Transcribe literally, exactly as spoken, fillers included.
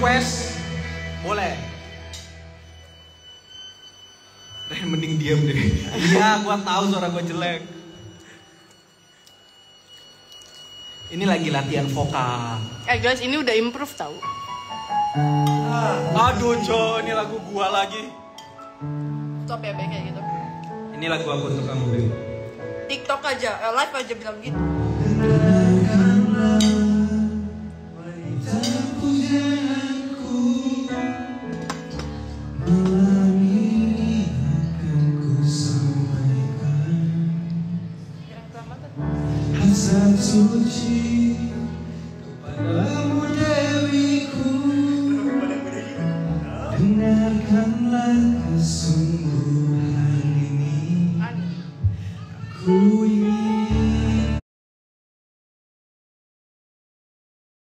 request boleh. Ren mending diam deh. Iya, gua tahu suara gua jelek. Ini lagi latihan vokal. Eh guys, ini udah improve tau. Ah, aduh Jo, ini lagu gua lagi. Stop ya, Be, kayak gitu. Ini lagu aku untuk kamu, Bim. TikTok aja, eh, live aja bilang gitu. Hasrat suci kepadamu Dewiku, dengarkanlah kesungguhan ini. Aku